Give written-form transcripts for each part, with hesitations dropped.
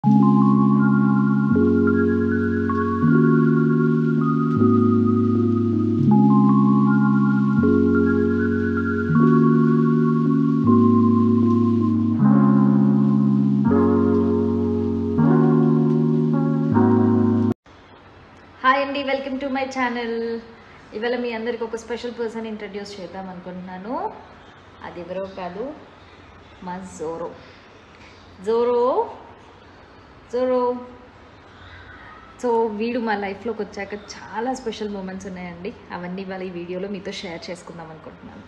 Hi అండి, welcome to my channel. ఇవాళ మీ అందరికి ఒక స్పెషల్ పర్సన్ ఇంట్రడ్యూస్ చేద్దాం అనుకుంటున్నాను. అది ఎవరో కాదు, మా జోరో. సో వీడు మా లైఫ్లోకి వచ్చాక చాలా స్పెషల్ మూమెంట్స్ ఉన్నాయండి. అవన్నీ ఇవాళ ఈ వీడియోలో మీతో షేర్ చేసుకుందాం అనుకుంటున్నాను.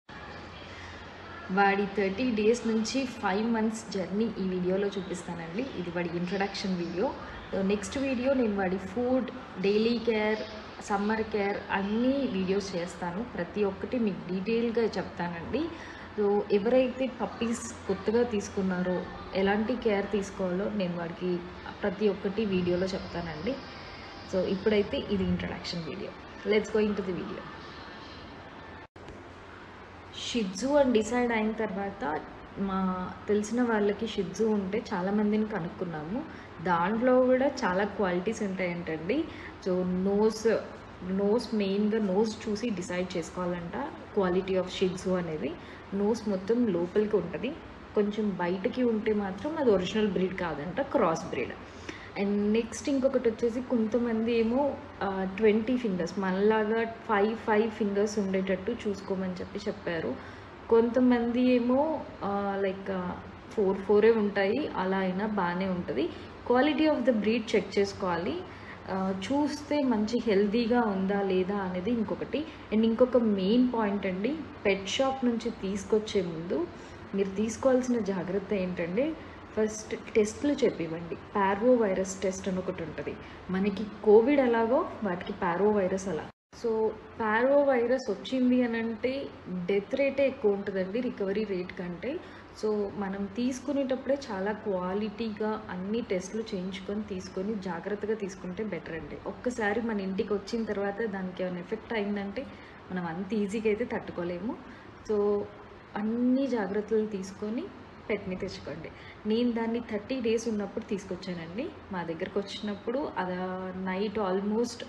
వాడి 30 days నుంచి 5 months జర్నీ ఈ వీడియోలో చూపిస్తానండి. ఇది వాడి ఇంట్రడక్షన్ వీడియో. నెక్స్ట్ వీడియో నేను వాడి food, daily care, summer care అన్నీ వీడియోస్ చేస్తాను. ప్రతి ఒక్కటి మీకు డీటెయిల్గా చెప్తానండి. సో ఎవరైతే పప్పీస్ కొత్తగా తీసుకున్నారో ఎలాంటి కేర్ తీసుకోవాలో నేను వాడికి ప్రతి ఒక్కటి వీడియోలో చెప్తానండి. సో ఇప్పుడైతే ఇది introduction video. Let's go into the video. Shih Tzu అని డిసైడ్ అయిన తర్వాత మా తెలిసిన వాళ్ళకి షిట్జు ఉంటే చాలామందిని కనుక్కున్నాము. దాంట్లో కూడా చాలా క్వాలిటీస్ ఉంటాయంటండి. సో నోస్ మెయిన్గా నోస్ చూసి డిసైడ్ చేసుకోవాలంట క్వాలిటీ ఆఫ్ షిట్జు అనేది. నోస్ మొత్తం లోపలికి ఉంటుంది, కొంచెం బయటకి ఉంటే మాత్రం అది ఒరిజినల్ బ్రీడ్ కాదంట, క్రాస్ బ్రీడ్. అండ్ నెక్స్ట్ ఇంకొకటి వచ్చేసి కొంతమంది ఏమో 20 fingers మనలాగా 5 fingers ఉండేటట్టు చూసుకోమని చెప్పారు. కొంతమంది ఏమో లైక్ 4 ఉంటాయి. అలా అయినా బాగానే ఉంటుంది. Quality of the breed check చేసుకోవాలి. చూస్తే మంచి హెల్తీగా ఉందా లేదా అనేది ఇంకొకటి. అండ్ ఇంకొక మెయిన్ పాయింట్ అండి, పెట్ షాప్ నుంచి తీసుకొచ్చే ముందు మీరు తీసుకోవాల్సిన జాగ్రత్త ఏంటంటే, ఫస్ట్ టెస్ట్లు చెప్పివ్వండి. పార్వో వైరస్ టెస్ట్ అని ఒకటి ఉంటుంది. మనకి కోవిడ్ ఎలాగో వాటికి పార్వో వైరస్ అలా. సో పార్వో వైరస్ వచ్చింది అని అంటే డెత్ రేటే ఎక్కువ ఉంటుందండి రికవరీ రేట్ కంటే. సో మనం తీసుకునేటప్పుడే చాలా క్వాలిటీగా అన్ని టెస్ట్లు చేయించుకొని తీసుకొని జాగ్రత్తగా తీసుకుంటే బెటర్ అండి. ఒక్కసారి మన ఇంటికి వచ్చిన తర్వాత దానికి ఏమైనా ఎఫెక్ట్ అయిందంటే మనం అంత ఈజీగా అయితే తట్టుకోలేము. సో అన్ని జాగ్రత్తలు తీసుకొని పెట్ని తెచ్చుకోండి. నేను దాన్ని 30 days ఉన్నప్పుడు తీసుకొచ్చానండి. మా దగ్గరకు వచ్చినప్పుడు అది నైట్ ఆల్మోస్ట్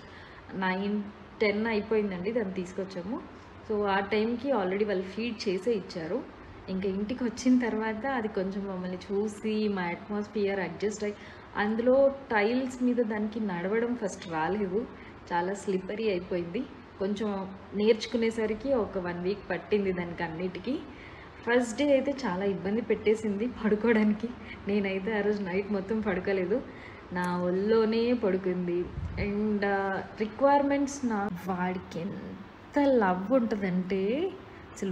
9-10 అయిపోయిందండి దాన్ని తీసుకొచ్చాము. సో ఆ టైంకి ఆల్రెడీ వాళ్ళు ఫీడ్ చేసే ఇచ్చారు. ఇంకా ఇంటికి వచ్చిన తర్వాత అది కొంచెం మమ్మల్ని చూసి మా అట్మాస్ఫియర్ అడ్జస్ట్ అయ్యి, అందులో టైల్స్ మీద దానికి నడవడం ఫస్ట్ రాలేదు, చాలా స్లిప్పరీ అయిపోయింది. కొంచెం నేర్చుకునేసరికి ఒక 1 week పట్టింది దానికి అన్నిటికీ. ఫస్ట్ డే అయితే చాలా ఇబ్బంది పెట్టేసింది పడుకోవడానికి. నేనైతే ఆ రోజు నైట్ మొత్తం పడుకోలేదు, నా ఒళ్ళోనే పడుకుంది. అండ్ రిక్వైర్మెంట్స్ వాడికి ఎంత లవ్ ఉంటుందంటే అసలు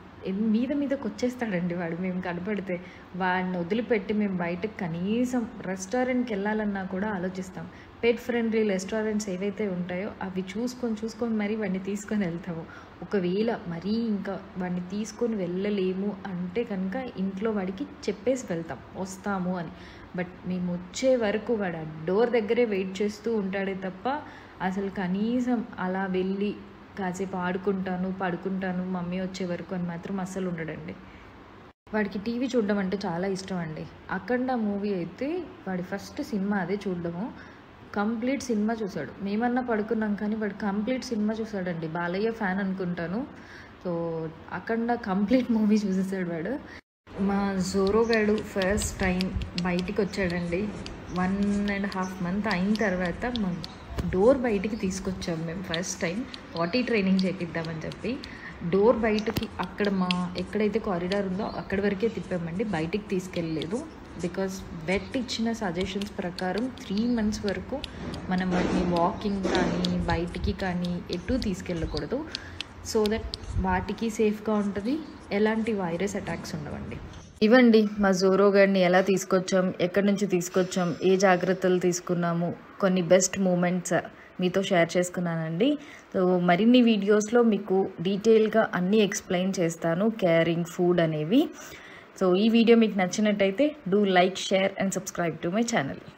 మీదకి వచ్చేస్తాడండి వాడు. మేము కనపడితే వాడిని వదిలిపెట్టి మేము బయటకు కనీసం రెస్టారెంట్కి వెళ్ళాలన్నా కూడా ఆలోచిస్తాం. పెట్ ఫ్రెండ్లీ రెస్టారెంట్స్ ఏవైతే ఉంటాయో అవి చూసుకొని మరీ వాడిని తీసుకొని వెళ్తాము. ఒకవేళ మరీ ఇంకా వాడిని తీసుకొని వెళ్ళలేము అంటే కనుక ఇంట్లో వాడికి చెప్పేసి వెళ్తాం వస్తాము అని. బట్ మేము వచ్చే వరకు వాడు ఆ డోర్ దగ్గరే వెయిట్ చేస్తూ ఉంటాడే తప్ప అసలు కనీసం అలా వెళ్ళి కాసేపు ఆడుకుంటాను పడుకుంటాను మమ్మీ వచ్చే వరకు అని మాత్రం అస్సలు ఉండడండి. వాడికి టీవీ చూడడం అంటే చాలా ఇష్టం అండి. అఖండ మూవీ అయితే వాడి ఫస్ట్ సినిమా అదే చూడడము. కంప్లీట్ సినిమా చూశాడు. మేమన్నా పడుకున్నాం కానీ వాడు కంప్లీట్ సినిమా చూశాడండి. బాలయ్య ఫ్యాన్ అనుకుంటాను. సో అఖండ కంప్లీట్ మూవీ చూసేసాడు వాడు. మా జోరో గాడు ఫస్ట్ టైం బయటికి వచ్చాడండి. 1.5 months అయిన తర్వాత మా డోర్ బయటికి తీసుకొచ్చాము మేము ఫస్ట్ టైం. వాటీ ట్రైనింగ్ చేపిద్దామని చెప్పి డోర్ బయటకి అక్కడ ఎక్కడైతే కారిడార్ ఉందో అక్కడి వరకే తిప్పామండి, బయటికి తీసుకెళ్ళలేదు. బికాస్ వెట్ ఇచ్చిన సజెషన్స్ ప్రకారం 3 months వరకు మనం వాటిని వాకింగ్ కానీ బయటికి కానీ ఎటు తీసుకెళ్ళకూడదు. సో దట్ వాటికి సేఫ్గా ఉంటుంది, ఎలాంటి వైరస్ అటాక్స్ ఉండవండి. ఇవండి మా జోరో గాడిని ఎలా తీసుకొచ్చాం, ఎక్కడి నుంచి తీసుకొచ్చాం, ఏ జాగ్రత్తలు తీసుకున్నాము, కొన్ని బెస్ట్ మూమెంట్స్ మీతో షేర్ చేసుకున్నానండి. సో మరిన్ని వీడియోస్లో మీకు డీటెయిల్గా అన్నీ ఎక్స్ప్లెయిన్ చేస్తాను, కేరింగ్, ఫుడ్ అనేవి. సో ఈ వీడియో మీకు నచ్చినట్టయితే do like, share and subscribe to my channel.